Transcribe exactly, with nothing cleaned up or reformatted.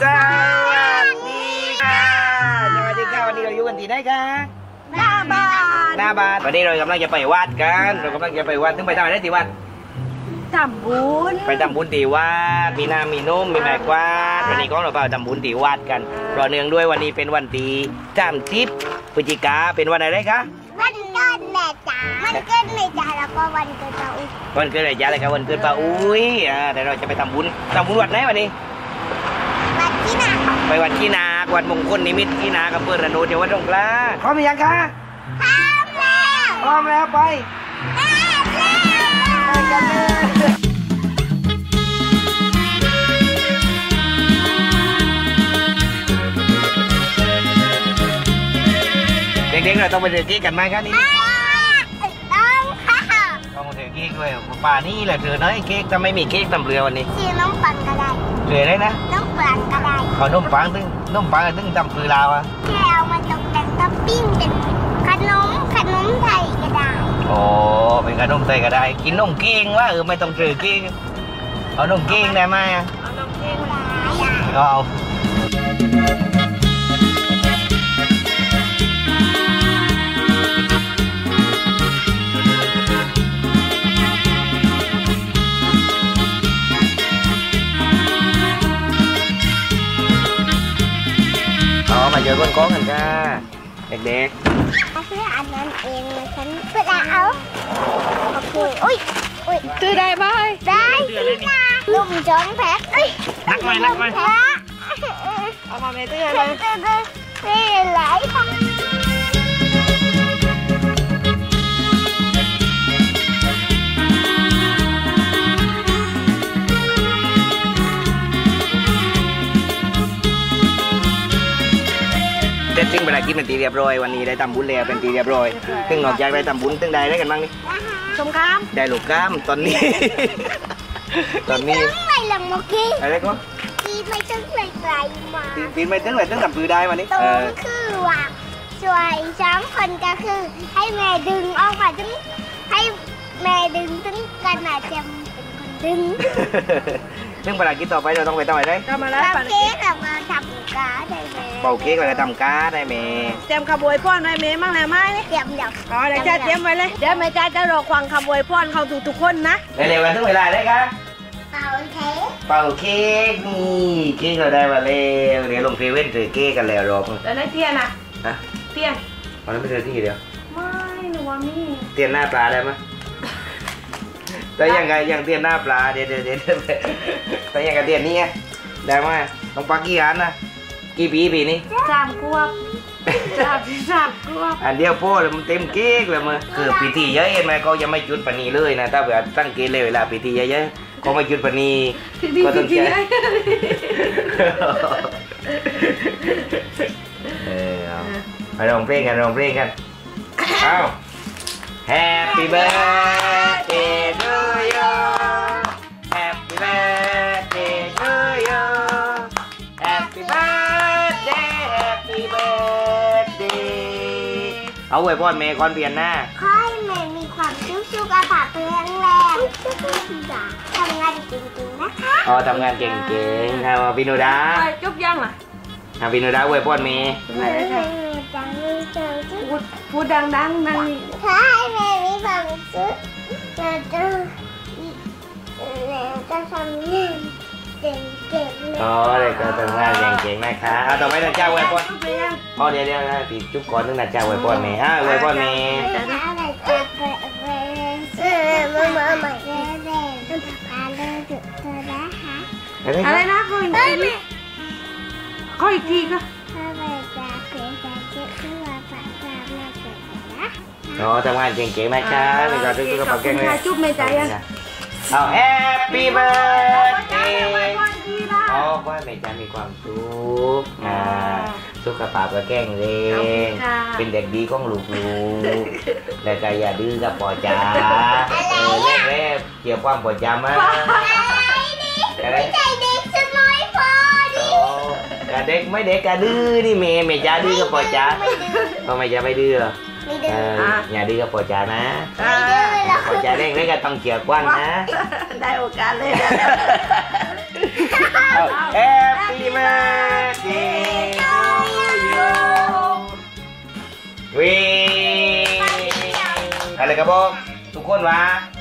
สวัสดีค่ะสวัสดีค่ะวันนี้เราอยู่กันที่ไหนคะหน้าบ้านหน้าบ้านวันนี้เรากำลังจะไปวัดกันเรากำลังจะไปวัดถึงไปทำอะไรที่วัดทำบุญไปทำบุญที่วัดมีน้ำมีนุ่มมีแม่กวาดวันนี้ก็เราไปทำบุญที่วัดกันเพราะเนื่องด้วยวันนี้เป็นวันที่สามสิบพฤศจิกาเป็นวันอะไรคะวันเกิดแม่จ๋าวันเกิดแม่จ๋าแล้วก็วันเกิดป้าอุ้ยวันเกิดแม่จ๋าเลยครับวันเกิดป้าอุ้ยอ่าเดี๋ยวเราจะไปทำบุญทำบุญวัดไหนวันนี้วัดที่นาไปวัดที่นาวัดมงคลนิมิตรที่นากับเพื่อนระโนดจังหวัดสงขลาพร้อมหรือยังคะพร้อมแล้วพร้อมแล้วไปไปกันเลยเด็กๆเราต้องไปถือเค้กกันไหมครับนี่ต้องค่ะต้องถือเค้กด้วยป่านี่แหละถือน้อยเค้กถ้าไม่มีเค้กทำเรือวันนี้ชื่อน้องปังก็ได้เรือได้นะน้องปังก็ได้ขอนมปังตึ้งนมปังตึ้งทำเรือลาวอะแค่เอามาตกแต่งท็อปปิ้งเป็นขนมขนมไทยก็ได้โอ้เป็นขนมไทยก็ได้กินนมเก้งว่าเออไม่ต้องถือเค้กเอานมเก้งได้ไหมเอานมเก้งได้เอามาเจอคนก้องกันค่ะเด็กๆคืออันนั้นเองเลยฉันเพื่อเอาโอเคอุ้ยอุ้ยคือได้ไหมได้ลุ่มจ้องแพ็คนักไหมนักไหมเอามาไม่เตือนเลยไม่ไหลซึ่งเวลากินเป็นตีเรียบร้อยวันนี้ได้ทำบุญแล้วเป็นตีเรียบร้อยซึ่งนอกจากได้ทำบุญซึ่งได้ได้กันบ้างนี่สงครามได้ลูกกล้ามตอนนี้ตอนนี้ไม่หลังเมื่อกี้อะไรก็ตีไม่ตึ้งเลยไกลมาตีไม่ตึ้งเลยตึ้งทำปืนได้วันนี้ตรงคือว่าช่วยสองคนก็คือให้แม่ดึงออกมาถึงให้แม่ดึงถึงกันอาจจะเป็นคนดึงซึ่งภารกิจต่อไปเราต้องไปทำอะไรทำอะไรเป่าเค้กกับมาทำการ์ดได้ไหมเป่าเค้กอะไรทำการ์ดได้ไหมเตรียมขบวยพ่อนได้ไหมมั่งแล้วไหมเตรียมเดี๋ยวอ๋อเดี๋ยวจะเตรียมไว้เลยเดี๋ยวแม่จ้าจะรอควังขบวยพ่อนเขาทุกๆคนนะเร็วๆกันถึงเวลาได้ครับเป่าเค้กเป่าเค้กนี่เค้กเราได้มาแล้วเดี๋ยวลงเซเว่นถือเค้กกันแล้วรอบแล้วได้เทียนอ่ะฮะเทียนตอนนั้นไม่เจอที่เดียวไม่หนูว่ามีเทียนหน้าปลาได้ไหมแต่ยังไงยังเทียนหน้าปลาเดี๋ยวเดี๋ยวเดี๋ยวแต่ยังไงเทียนนี้ได้ไหมต้องปักกี่อันนะกี่ปีปีนี้สามขวบสามสามขวบอันเดียวพ่อเลยมันเต็มเค้กเลยมั้งคือปีที่เยอะเห็นไหมเขายังไม่จุดปนีเลยนะถ้าแบบตั้งเกณฑ์เลยเวลาปีที่เยอะๆเขาไม่จุดปนีก็ต้องใช้เออไปร้องเพลงกันร้องเพลงกันเอ้า Happy birthday to you Happy birthday to you Happy birthday Happy birthday เอาไว้พ่อแม่ก่อนเปลี่ยนหน้าขอให้แม่มีความสุขสุขภาพแข็งแรงทำงานเก่งๆนะคะอ๋อทำงานเก่งๆครับพี่นุดาจบยังอ่ะพี่นุดาไว้พ่อแม่พูดพูดดังๆดังนี่ขอให้แม่มีความสุขจะจะจะทำงานเก่งๆอ๋อเลยก็ทำงานเก่งๆนะคะเอาต่อไปนะเจ้าไว้พ่ออ๋อเดี๋ยวเดี๋ยวนะปีจุ๊บก่อนนึงนะเจ้าไว้พ่อแม่อ่ะไว้พ่อแม่อะไรจะไปเออมามาใหม่เร่ๆต้องทำอะไรจุดเธอนะคะอะไรนะคุยคุยทีก็อ๋อทำงานเก่งๆนะคะมีการทุกๆกระเป๋าเก่งเลยจุ๊บไม่ใจอ่ะเอา Happy birthday อ๋อขอให้แม่จ๋ามีความสุขอ่าสุขภาพก็แข็งแรงเป็นเด็กดีของลูกๆและก็อย่าดื้อกับพ่อจ๋าเออแรกๆเกี่ยวความพ่อจ๋ามาไม่ใจเด็กสักน้อยพอดิเด็กไม่เด็กก็ดื้อนี่แม่แม่จ๋าดื้อกับพ่อจ๋าพ่อแม่จ๋าไม่ดื้ออย่าดื้อกับพ่อจ๋านะพ่อจ๋าเล่นเล่นกับต้องเกี่ยวกว้างนะได้โอกาสเลย Happy birthday อะไรก็บอกทุกคนว่า